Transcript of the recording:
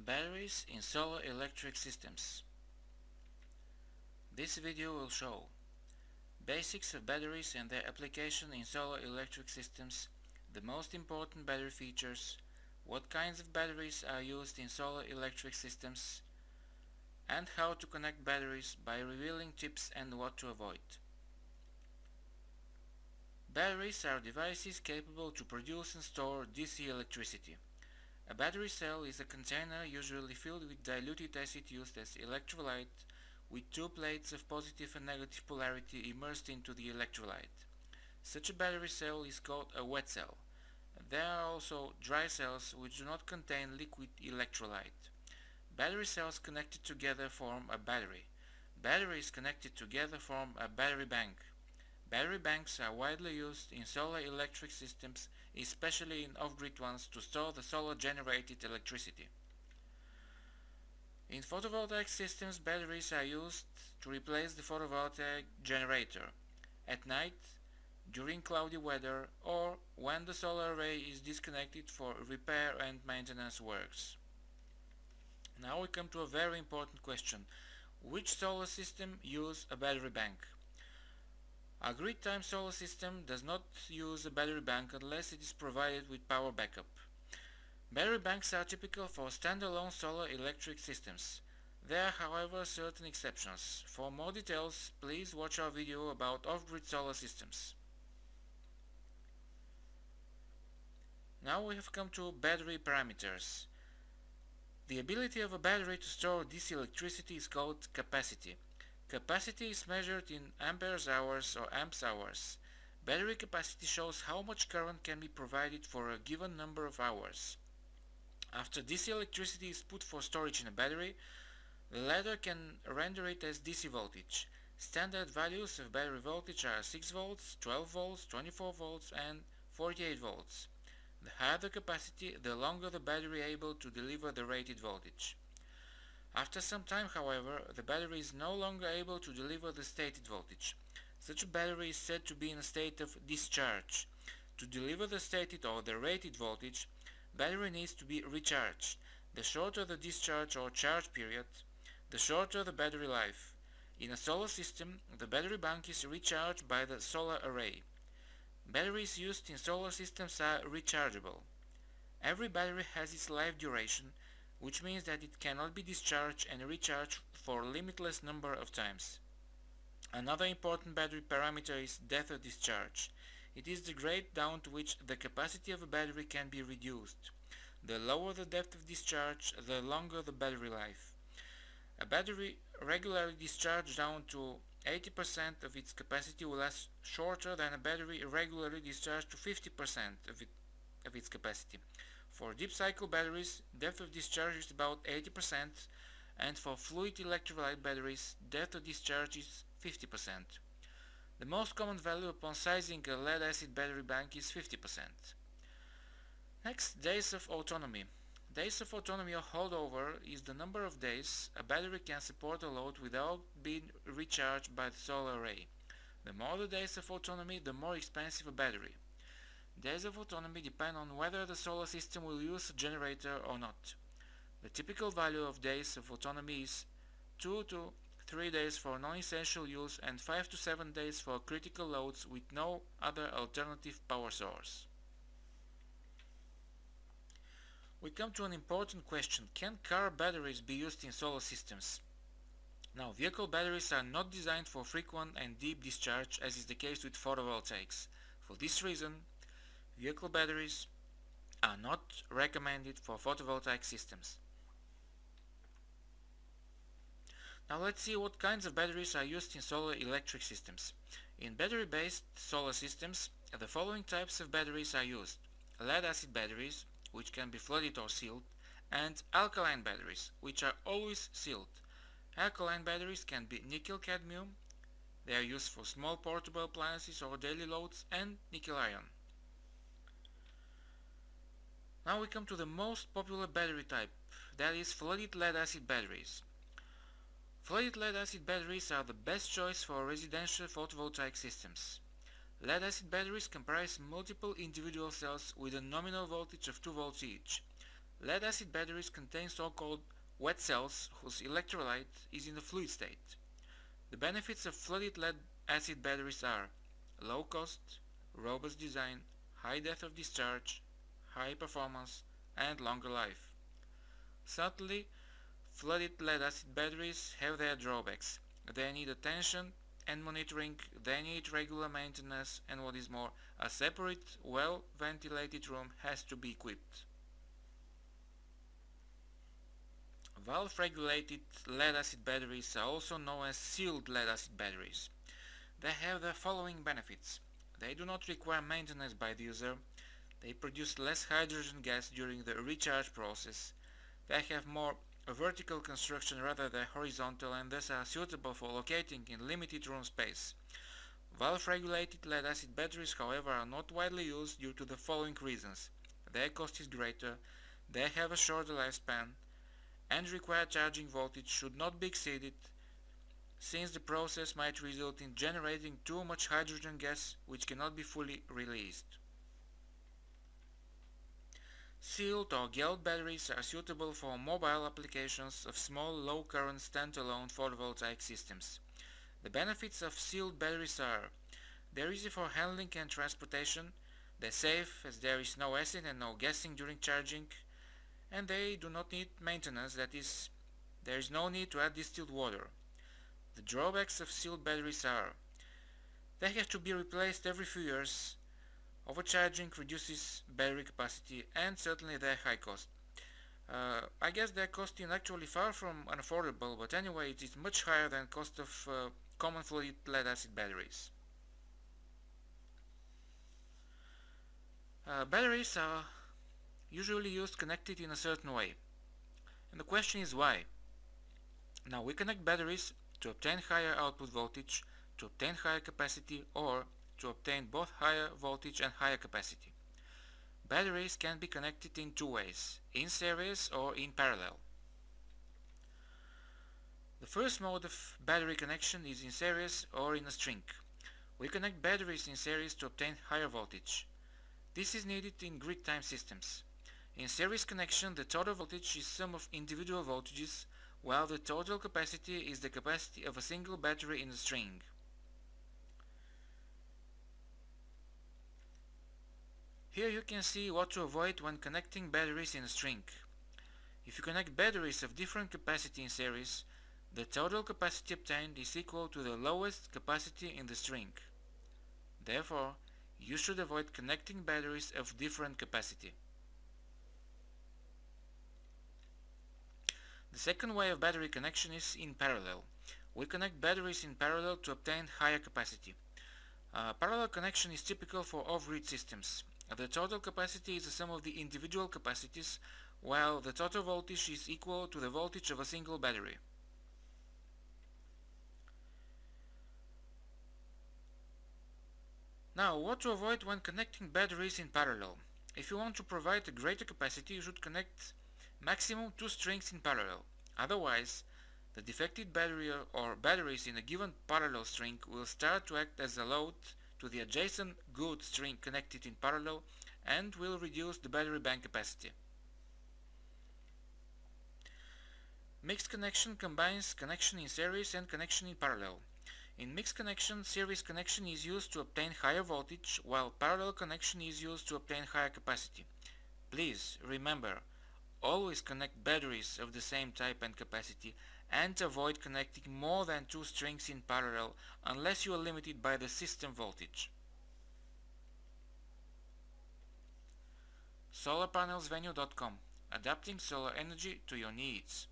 Batteries in solar electric systems. This video will show basics of batteries and their application in solar electric systems, the most important battery features, what kinds of batteries are used in solar electric systems, and how to connect batteries by revealing tips and what to avoid. Batteries are devices capable to produce and store DC electricity. A battery cell is a container usually filled with diluted acid used as electrolyte, with two plates of positive and negative polarity immersed into the electrolyte. Such a battery cell is called a wet cell. There are also dry cells which do not contain liquid electrolyte. Battery cells connected together form a battery. Batteries connected together form a battery bank. Battery banks are widely used in solar electric systems, especially in off-grid ones, to store the solar-generated electricity. In photovoltaic systems, batteries are used to replace the photovoltaic generator at night, during cloudy weather, or when the solar array is disconnected for repair and maintenance works. Now we come to a very important question. Which solar system uses a battery bank? A grid-time solar system does not use a battery bank unless it is provided with power backup. Battery banks are typical for standalone solar electric systems. There are, however, certain exceptions. For more details, please watch our video about off-grid solar systems. Now we have come to battery parameters. The ability of a battery to store DC electricity is called capacity. Capacity is measured in amperes hours or amps hours. Battery capacity shows how much current can be provided for a given number of hours. After DC electricity is put for storage in a battery, the latter can render it as DC voltage. Standard values of battery voltage are 6 volts, 12 volts, 24 volts and 48 volts. The higher the capacity, the longer the battery able to deliver the rated voltage. After some time, however, the battery is no longer able to deliver the stated voltage. Such a battery is said to be in a state of discharge. To deliver the stated or the rated voltage, battery needs to be recharged. The shorter the discharge or charge period, the shorter the battery life. In a solar system, the battery bank is recharged by the solar array. Batteries used in solar systems are rechargeable. Every battery has its life duration, which means that it cannot be discharged and recharged for a limitless number of times. Another important battery parameter is depth of discharge. It is the grade down to which the capacity of a battery can be reduced. The lower the depth of discharge, the longer the battery life. A battery regularly discharged down to 80% of its capacity will last shorter than a battery regularly discharged to 50% of its capacity. For deep cycle batteries, depth of discharge is about 80%, and for fluid electrolyte batteries, depth of discharge is 50%. The most common value upon sizing a lead-acid battery bank is 50%. Next, days of autonomy. Days of autonomy or holdover is the number of days a battery can support a load without being recharged by the solar array. The more the days of autonomy, the more expensive a battery. Days of autonomy depend on whether the solar system will use a generator or not. The typical value of days of autonomy is 2 to 3 days for non-essential use and 5 to 7 days for critical loads with no other alternative power source. We come to an important question. Can car batteries be used in solar systems? Now, vehicle batteries are not designed for frequent and deep discharge, as is the case with photovoltaics. For this reason, vehicle batteries are not recommended for photovoltaic systems. Now let's see what kinds of batteries are used in solar electric systems. In battery-based solar systems, the following types of batteries are used: lead-acid batteries, which can be flooded or sealed, and alkaline batteries, which are always sealed. Alkaline batteries can be nickel-cadmium, they are used for small portable appliances or daily loads, and nickel-iron. Now we come to the most popular battery type, that is flooded lead-acid batteries. Flooded lead-acid batteries are the best choice for residential photovoltaic systems. Lead-acid batteries comprise multiple individual cells with a nominal voltage of 2 volts each. Lead-acid batteries contain so-called wet cells whose electrolyte is in the fluid state. The benefits of flooded lead-acid batteries are low cost, robust design, high depth of discharge, high performance, and longer life. Certainly, flooded lead-acid batteries have their drawbacks. They need attention and monitoring, they need regular maintenance, and what is more, a separate, well-ventilated room has to be equipped. Valve-regulated lead-acid batteries are also known as sealed lead-acid batteries. They have the following benefits. They do not require maintenance by the user, they produce less hydrogen gas during the recharge process, they have more a vertical construction rather than horizontal and thus are suitable for locating in limited room space. Valve-regulated lead-acid batteries, however, are not widely used due to the following reasons. Their cost is greater, they have a shorter lifespan, and required charging voltage should not be exceeded, since the process might result in generating too much hydrogen gas which cannot be fully released. Sealed or gelled batteries are suitable for mobile applications of small low-current standalone photovoltaic systems. The benefits of sealed batteries are: they're easy for handling and transportation, they're safe as there is no acid and no gassing during charging, and they do not need maintenance, that is, there is no need to add distilled water. The drawbacks of sealed batteries are: they have to be replaced every few years, overcharging reduces battery capacity, and certainly their high cost. I guess their cost is actually far from unaffordable, but anyway it is much higher than cost of common flooded lead acid batteries. Batteries are usually used connected in a certain way, and the question is why. Now we connect batteries to obtain higher output voltage, to obtain higher capacity, or to obtain both higher voltage and higher capacity. Batteries can be connected in two ways, in series or in parallel. The first mode of battery connection is in series or in a string. We connect batteries in series to obtain higher voltage. This is needed in grid-time systems. In series connection, the total voltage is sum of individual voltages, while the total capacity is the capacity of a single battery in the string. Here you can see what to avoid when connecting batteries in a string. If you connect batteries of different capacity in series, the total capacity obtained is equal to the lowest capacity in the string. Therefore, you should avoid connecting batteries of different capacity. The second way of battery connection is in parallel. We connect batteries in parallel to obtain higher capacity. Parallel connection is typical for off-grid systems. The total capacity is the sum of the individual capacities, while the total voltage is equal to the voltage of a single battery. Now, what to avoid when connecting batteries in parallel? If you want to provide a greater capacity, you should connect maximum 2 strings in parallel. Otherwise, the defective battery or batteries in a given parallel string will start to act as a load to the adjacent good string connected in parallel and will reduce the battery bank capacity. Mixed connection combines connection in series and connection in parallel. In mixed connection, series connection is used to obtain higher voltage, while parallel connection is used to obtain higher capacity. Please remember, always connect batteries of the same type and capacity and avoid connecting more than 2 strings in parallel unless you are limited by the system voltage. solarpanelsvenue.com, adapting solar energy to your needs.